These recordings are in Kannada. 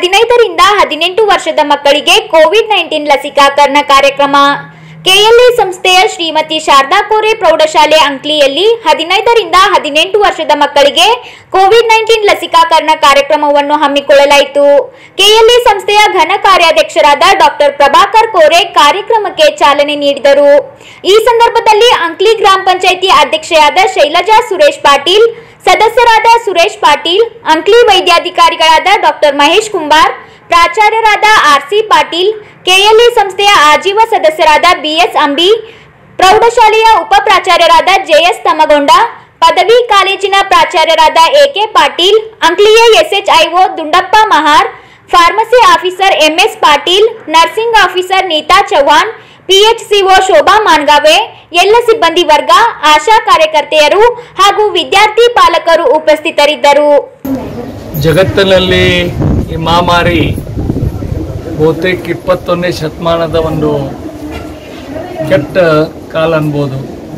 15ರಿಂದ 18 ವರ್ಷದ ಮಕ್ಕಳಿಗೆ ಕೋವಿಡ್-19 ಲಸಿಕಾಕರಣ ಕಾರ್ಯಕ್ರಮ. ಕೆಎಲ್ಇ ಸಂಸ್ಥೆಯ ಶ್ರೀಮತಿ ಶಾರದಾ ಕೋರೆ ಪ್ರೌಢಶಾಲೆ ಅಂಕ್ಲಿಯಲ್ಲಿ 15ರಿಂದ 18 ವರ್ಷದ ಮಕ್ಕಳಿಗೆ ಕೋವಿಡ್-19 ಲಸಿಕಾಕರಣ ಕಾರ್ಯಕ್ರಮವನ್ನು ಹಮ್ಮಿಕೊಳ್ಳಲಾಯಿತು. ಕೆಎಲ್ಇ ಸಂಸ್ಥೆಯ ಘನ ಕಾರ್ಯಾಧ್ಯಕ್ಷರಾದ ಡಾಕ್ಟರ್ ಪ್ರಭಾಕರ್ ಕೋರೆ ಕಾರ್ಯಕ್ರಮಕ್ಕೆ ಚಾಲನೆ ನೀಡಿದರು. ಈ ಸಂದರ್ಭದಲ್ಲಿ ಅಂಕ್ಲಿ ಗ್ರಾಮ ಪಂಚಾಯಿತಿ ಅಧ್ಯಕ್ಷೆಯಾದ ಶೈಲಜಾ ಸುರೇಶ್ ಪಾಟೀಲ್, ಸದಸ್ಯರಾದ ಸುರೇಶ್ ಪಾಟೀಲ್, ಅಂಕ್ಲಿ ವೈದ್ಯಾಧಿಕಾರಿಗಳಾದ ಡಾಕ್ಟರ್ ಮಹೇಶ್ ಕುಂಬಾರ್, ಪ್ರಾಚಾರ್ಯರಾದ ಆರ್ಸಿ ಪಾಟೀಲ್, ಕೆಎಲ್ಇ ಸಂಸ್ಥೆಯ ಆಜೀವ ಸದಸ್ಯರಾದ ಬಿಎಸ್ ಅಂಬಿ, ಪ್ರೌಢಶಾಲೆಯ ಉಪ ಪ್ರಾಚಾರ್ಯರಾದ ಜೆಎಸ್ ತಮಗೊಂಡ, ಪದವಿ ಕಾಲೇಜಿನ ಪ್ರಾಚಾರ್ಯರಾದ ಎಕೆ ಪಾಟೀಲ್, ಅಂಕ್ಲಿಯ SHIO Dundappa Mahar, pharmacy officer MS Patil, nursing officer Neeta Chauhan, PHCO Shobha Mangave, ಎಲ್ಲ ಸಿಬ್ಬಂದಿ ವರ್ಗ, ಆಶಾ ಕಾರ್ಯಕರ್ತೆಯರು ಹಾಗೂ ವಿದ್ಯಾರ್ಥಿ ಪಾಲಕರು ಉಪಸ್ಥಿತರಿದ್ದರು. ಜಗತ್ತಿನಲ್ಲಿ ಈ ಮಹಾಮಾರಿ ಬಹುತೇಕ 21ನೇ ಶತಮಾನದ ಒಂದು ಕೆಟ್ಟ ಕಾಲ ಅನ್ಬೋದು.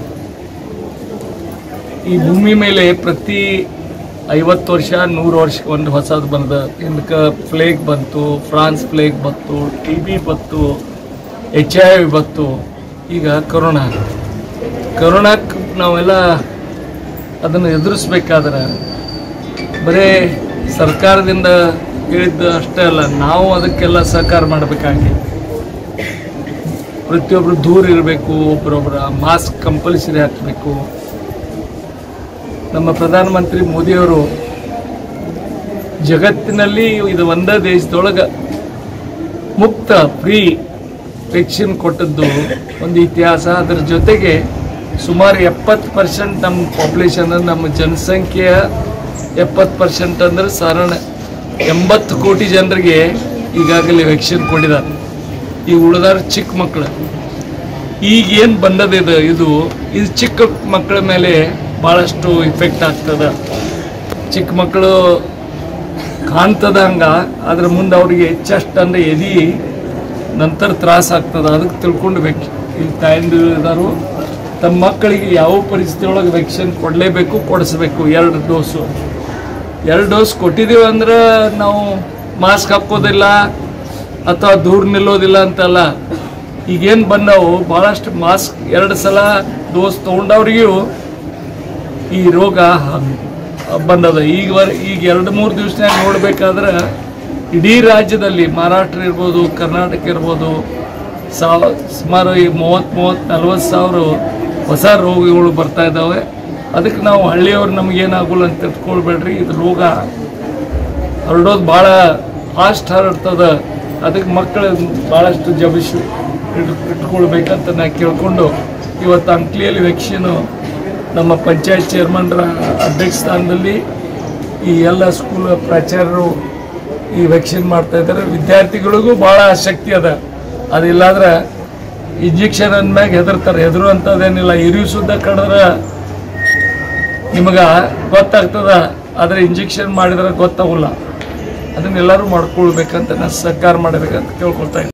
ಈ ಭೂಮಿ ಮೇಲೆ ಪ್ರತಿ 50 ವರ್ಷ 100 ವರ್ಷಕ್ಕೆ ಒಂದು ಹೊಸದು ಬಂದ. ಇದಕ್ಕೆ ಪ್ಲೇಗ್ ಬಂತು, ಫ್ರಾನ್ಸ್ ಪ್ಲೇಗ್ ಬಂತು, TB ಬಂತು, HIV ಬಂತು, ಈಗ ಕೊರೋನಾಕ್ಕೆ ನಾವೆಲ್ಲ ಅದನ್ನು ಎದುರಿಸ್ಬೇಕಾದ್ರೆ ಬರೀ ಸರ್ಕಾರದಿಂದ ಹೇಳಿದ್ದು ಅಷ್ಟೇ ಅಲ್ಲ, ನಾವು ಅದಕ್ಕೆಲ್ಲ ಸಹಕಾರ ಮಾಡಬೇಕಾಗಿ ಪ್ರತಿಯೊಬ್ಬರು ದೂರ ಇರಬೇಕು, ಒಬ್ಬರೊಬ್ಬರ ಮಾಸ್ಕ್ ಕಂಪಲ್ಸರಿ ಹಾಕಬೇಕು. ನಮ್ಮ ಪ್ರಧಾನಮಂತ್ರಿ ಮೋದಿಯವರು ಜಗತ್ತಿನಲ್ಲಿ ಇದು ಒಂದೇ ದೇಶದೊಳಗೆ ಮುಕ್ತ ಫ್ರೀ ವ್ಯಾಕ್ಸಿನ್ ಕೊಟ್ಟದ್ದು ಒಂದು ಇತಿಹಾಸ. ಅದರ ಜೊತೆಗೆ ಸುಮಾರು 70% ನಮ್ಮ ಪಾಪ್ಯುಲೇಷನ್, ನಮ್ಮ ಜನಸಂಖ್ಯೆಯ 70% ಅಂದರೆ ಸಾಧಾರಣ 80 ಕೋಟಿ ಜನರಿಗೆ ಈಗಾಗಲೇ ವ್ಯಾಕ್ಸಿನ್ ಕೊಟ್ಟಿದ್ದಾರೆ. ಈ ಉಳಿದಾರ ಚಿಕ್ಕ ಮಕ್ಕಳು ಈಗೇನು ಬಂದದಿದೆ ಇದು ಚಿಕ್ಕ ಮಕ್ಕಳ ಮೇಲೆ ಭಾಳಷ್ಟು ಇಫೆಕ್ಟ್ ಆಗ್ತದೆ. ಚಿಕ್ಕ ಮಕ್ಕಳು ಕಾಣ್ತದ ಹಂಗ, ಅದ್ರ ಮುಂದೆ ಅವ್ರಿಗೆ ಚೆಸ್ಟ್ ಅಂದರೆ ಎದಿ ನಂತರ ತ್ರಾಸ ಆಗ್ತದೆ. ಅದಕ್ಕೆ ತಿಳ್ಕೊಂಡ್ಬೇಕು ಈ ತಾಯಂದಿರು ಇದ್ದಾರು ತಮ್ಮ ಮಕ್ಕಳಿಗೆ ಯಾವ ಪರಿಸ್ಥಿತಿ ಒಳಗೆ ವ್ಯಾಕ್ಸಿನ್ ಕೊಡಲೇಬೇಕು, ಕೊಡಿಸ್ಬೇಕು. 2 ಡೋಸ್ ಕೊಟ್ಟಿದ್ದೀವಿ ಅಂದ್ರೆ ನಾವು ಮಾಸ್ಕ್ ಹಾಕೋದಿಲ್ಲ ಅಥವಾ ದೂರ ನಿಲ್ಲೋದಿಲ್ಲ ಅಂತಲ್ಲ. ಈಗೇನು ಬಂದವು ಭಾಳಷ್ಟು ಮಾಸ್ಕ್ 2 ಸಲ ಡೋಸ್ ತೊಗೊಂಡವ್ರಿಗೂ ಈ ರೋಗ ಬಂದದ. ಈಗ 2-3 ದಿವಸನಾಗ ನೋಡ್ಬೇಕಾದ್ರೆ ಇಡೀ ರಾಜ್ಯದಲ್ಲಿ ಮಹಾರಾಷ್ಟ್ರ ಇರ್ಬೋದು, ಕರ್ನಾಟಕ ಇರ್ಬೋದು, ಸುಮಾರು 30-40 ಸಾವಿರ ಹೊಸ ರೋಗಗಳು ಬರ್ತಾ ಇದ್ದಾವೆ. ಅದಕ್ಕೆ ನಾವು ಹಳ್ಳಿಯವ್ರು ನಮಗೇನಾಗಲ್ಲ ಅಂತ ತಿಳ್ಕೊಳ್ಬೇಡ್ರಿ. ಇದು ರೋಗ ಹರಡೋದು ಭಾಳ ಫಾಸ್ಟ್ ಹರಡ್ತದೆ. ಅದಕ್ಕೆ ಮಕ್ಕಳು ಭಾಳಷ್ಟು ಜಬಿಸಿ ಇಟ್ಕೊಳ್ಬೇಕಂತ ನಾ ಕೇಳ್ಕೊಂಡು ಇವತ್ತು ಅಂಕ್ಲಿಯಲ್ಲಿ ವ್ಯಾಕ್ಸಿನು ನಮ್ಮ ಪಂಚಾಯತ್ ಚೇರ್ಮನ್ರ ಅಧ್ಯಕ್ಷ ಸ್ಥಾನದಲ್ಲಿ ಈ ಎಲ್ಲ ಸ್ಕೂಲ್ ಪ್ರಾಚಾರ್ಯರು ಈ ವ್ಯಾಕ್ಸಿನ್ ಮಾಡ್ತಾ ಇದ್ದಾರೆ. ವಿದ್ಯಾರ್ಥಿಗಳಿಗೂ ಭಾಳ ಆಸಕ್ತಿ ಅದ. ಅದಿಲ್ಲಾದ್ರೆ ಇಂಜೆಕ್ಷನ್ ಅಂದ್ಮ್ಯಾಗ ಹೆದರ್ತಾರೆ. ಹೆದರು ಅಂತದೇನಿಲ್ಲ. ಇರಿವು ಸುದ್ದ ಕಡಿದ್ರೆ ನಿಮಗೆ ಗೊತ್ತಾಗ್ತದ, ಆದರೆ ಇಂಜೆಕ್ಷನ್ ಮಾಡಿದ್ರೆ ಗೊತ್ತಾಗಲ್ಲ. ಅದನ್ನೆಲ್ಲರೂ ಮಾಡ್ಕೊಳ್ಬೇಕಂತ ನಾನು ಸಹಕಾರ ಮಾಡಬೇಕಂತ ಕೇಳ್ಕೊಳ್ತಾ ಇದ್ದೀನಿ.